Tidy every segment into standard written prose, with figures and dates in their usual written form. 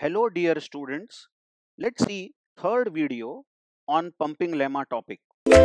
Hello dear students, let's see third video on pumping lemma topic.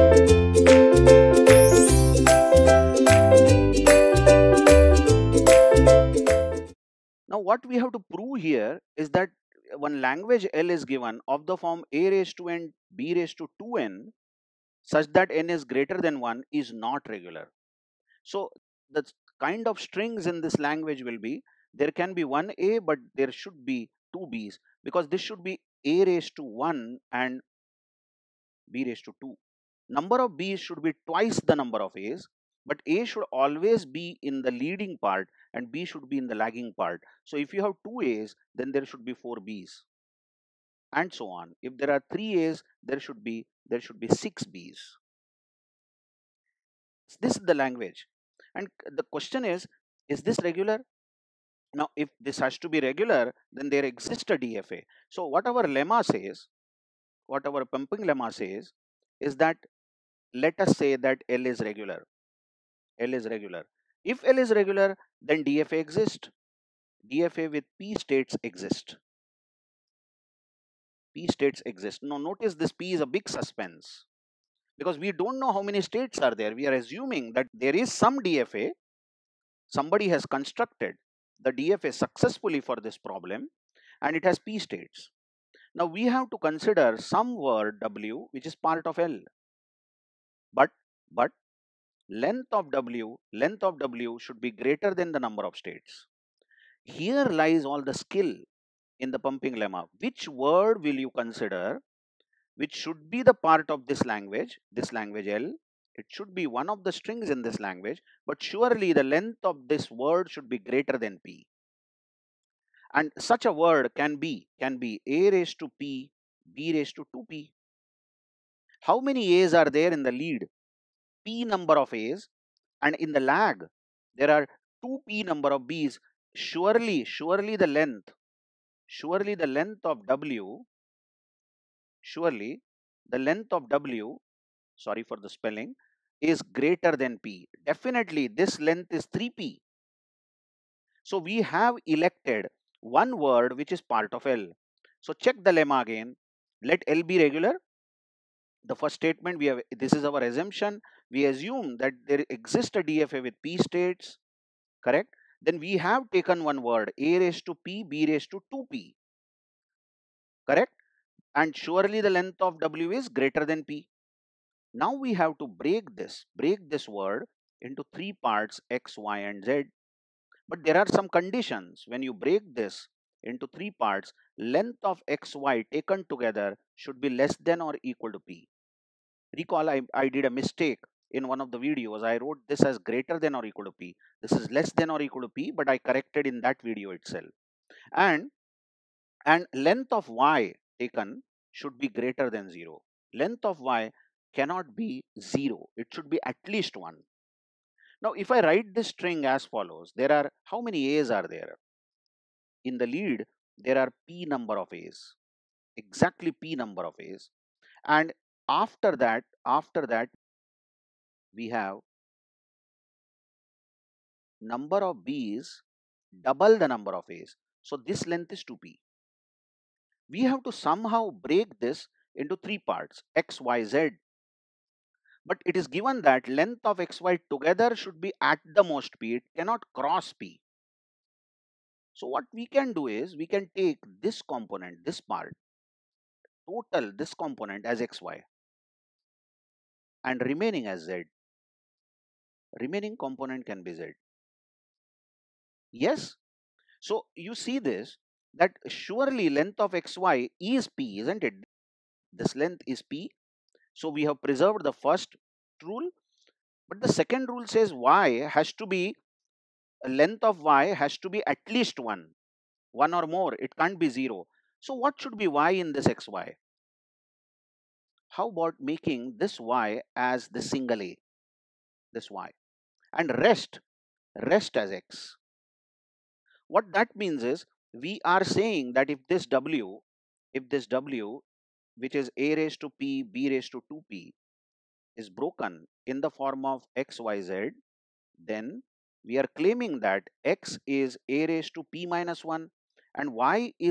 Now what we have to prove here is that one language L is given of the form a raised to n b raised to 2n such that n is greater than 1 is not regular. So the kind of strings in this language will be there can be one a but there should be two b's because this should be a raised to 1 and b raised to 2. Number of b's should be twice the number of a's, but a should always be in the leading part and b should be in the lagging part. So if you have two a's, then there should be four b's, and so on. If there are three a's, there should be six b's. This is the language, and the question is this regular? Now, if this has to be regular, then there exists a DFA. So what our lemma says, what our pumping lemma says, is that let us say that L is regular. L is regular. If L is regular, then DFA exists. DFA with P states exist. P states exist. Now notice this P is a big suspense because we don't know how many states are there. We are assuming that there is some DFA. Somebody has constructed the DFA successfully for this problem and it has P states. Now we have to consider some word W which is part of L. But length of W should be greater than the number of states. Here lies all the skill in the pumping lemma. Which word will you consider which should be the part of this language L? It should be one of the strings in this language, but surely the length of this word should be greater than P. And such a word can be a raised to P, b raised to 2P. How many A's are there in the lead? P number of A's, and in the lag there are 2P number of B's. Surely the length of W, sorry for the spelling, is greater than P. Definitely this length is 3P. So we have elected one word which is part of L. So check the lemma again. Let L be regular. The first statement, we have, this is our assumption. We assume that there exists a DFA with P states, correct? Then we have taken one word, a raised to P, b raised to 2P, correct? And surely the length of W is greater than P. Now we have to break this word into three parts, X, Y, and Z. But there are some conditions. When you break this into three parts, length of XY taken together should be less than or equal to P. Recall, I did a mistake in one of the videos. I wrote this as greater than or equal to P. This is less than or equal to P, but I corrected in that video itself. And length of Y taken should be greater than 0. Length of Y cannot be 0. It should be at least 1. Now, if I write this string as follows, there are, how many A's are there? In the lead, there are P number of A's, exactly P number of A's. And after that, we have number of B's double the number of A's. So this length is 2P. We have to somehow break this into three parts, X, Y, Z. But it is given that length of XY together should be at the most P. It cannot cross P. So what we can do is we can take this component, this part, total this component as XY and remaining as Z. Remaining component can be Z. Yes. So you see this, that surely length of XY is P, isn't it? This length is P. So we have preserved the first rule, but the second rule says Y has to be, length of Y has to be at least 1 or more. It can't be 0. So what should be Y in this XY? How about making this Y as the single A, this Y, and rest as X? What that means is we are saying that if this W, which is a raised to P, b raised to 2P, is broken in the form of X, Y, Z, then we are claiming that X is a raised to P minus 1 and Y is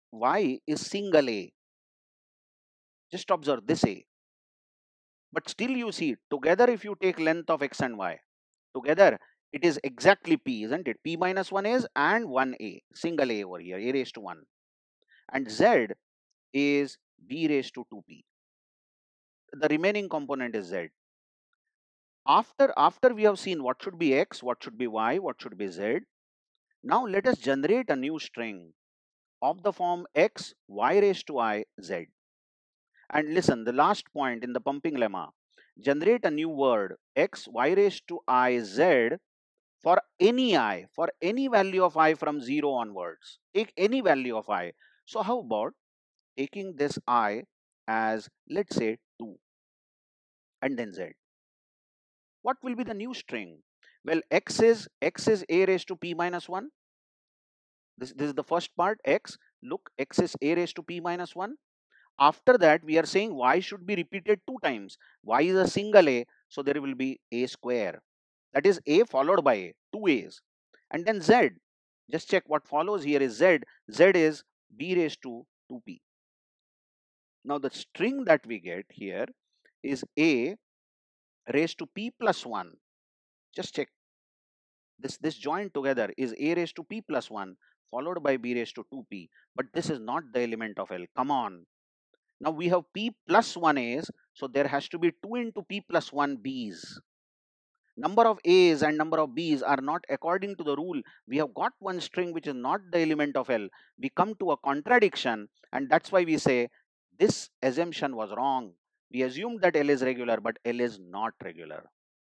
y is single A. Just observe this A. But still you see, together if you take length of x and y, together it is exactly p, isn't it? P minus 1 is and 1a, single A over here, a raised to 1. And z is b raised to 2p. The remaining component is z. After we have seen what should be x, what should be y, what should be z, now let us generate a new string of the form x, y raised to I, z. And listen, the last point in the pumping lemma, generate a new word x, y raised to I, z for any value of I from 0 onwards. Take any value of I. So how about taking this I as, let's say, 2 and then z? What will be the new string? Well, x is a raised to p minus 1. This is the first part, x. Look, x is a raised to p minus 1. After that, we are saying y should be repeated 2 times. Y is a single a, so there will be a square. That is a followed by a, 2 a's. And then z. Just check what follows here is z. Z is b raised to 2p. Now the string that we get here is a raised to p plus 1. Just check. This joined together is a raised to p plus 1 followed by b raised to 2p. But this is not the element of L. Come on. Now we have p plus 1 a's, so there has to be 2 into p plus 1 b's. Number of a's and number of b's are not according to the rule. We have got one string which is not the element of L. We come to a contradiction, and that's why we say this assumption was wrong. We assumed that L is regular, but L is not regular.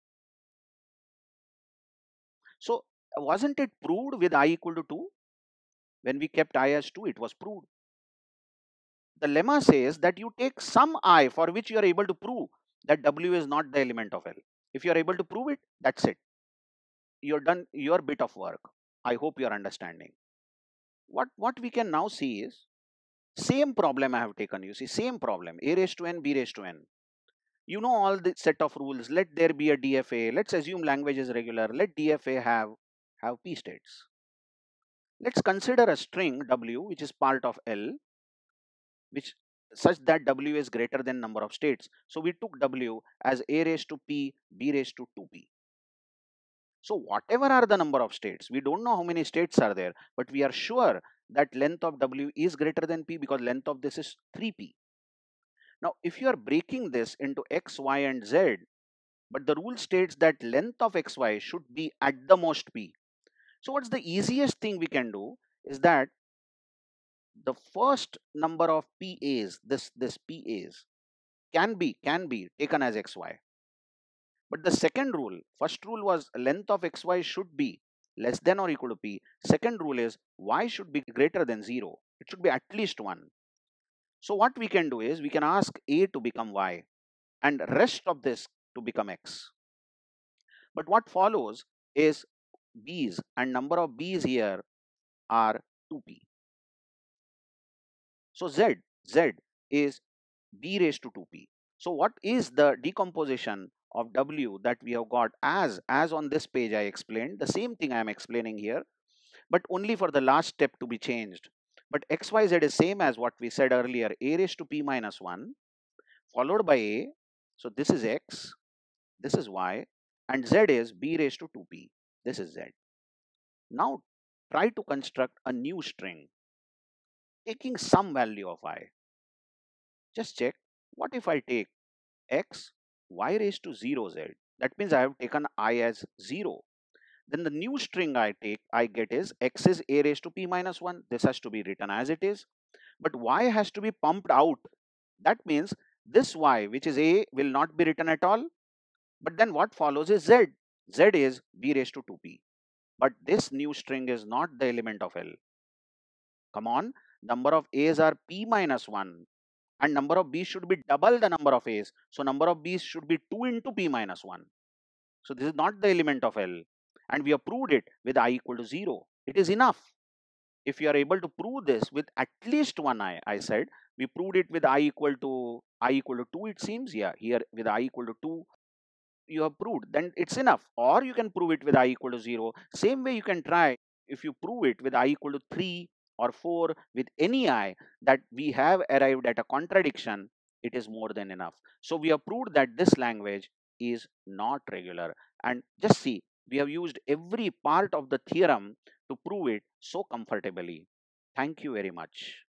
So wasn't it proved with I equal to 2? When we kept I as 2, it was proved. The lemma says that you take some I for which you are able to prove that W is not the element of L. If you are able to prove it, that's it. You're done your bit of work. I hope you are understanding. What we can now see is same problem I have taken. You see, same problem, a raised to n, b raised to n. You know all the set of rules. Let there be a DFA. Let's assume language is regular. Let DFA have p states. Let's consider a string W which is part of L, which such that W is greater than number of states. So we took W as a raised to p, b raised to 2p. So whatever are the number of states, we don't know how many states are there, but we are sure that length of W is greater than p because length of this is 3p. Now, if you are breaking this into x, y, and z, but the rule states that length of xy should be at the most p. So what's the easiest thing we can do is that the first number of PAs, this PAs can be taken as xy. But the second rule, first rule was length of xy should be less than or equal to p. Second rule is y should be greater than 0. It should be at least 1. So what we can do is we can ask a to become y and rest of this to become x. But what follows is b's, and number of b's here are 2p. So z is b raised to 2p. So what is the decomposition of w that we have got as on this page I explained? The same thing I am explaining here, but only for the last step to be changed. But xyz is same as what we said earlier, a raised to p minus 1 followed by a. So this is x, this is y, and z is b raised to 2p. This is z. Now try to construct a new string taking some value of I. Just check. What if I take x, y raised to 0 z? That means I have taken I as 0. Then the new string I get is x is a raised to p minus 1. This has to be written as it is. But y has to be pumped out. That means this y, which is a, will not be written at all. But then what follows is z. Z is b raised to 2p. But this new string is not the element of L. Come on, number of a's are p minus 1. And number of b's should be double the number of a's. So number of b's should be 2 into p minus 1. So this is not the element of L. And we have proved it with I equal to 0. It is enough. If you are able to prove this with at least one I said, we proved it with I equal to 2, it seems. Yeah, here with I equal to 2, you have proved, then it's enough. Or you can prove it with I equal to 0. Same way you can try if you prove it with I equal to 3 or 4 with any I that we have arrived at a contradiction, it is more than enough. So we have proved that this language is not regular. And just see, we have used every part of the theorem to prove it so comfortably. Thank you very much.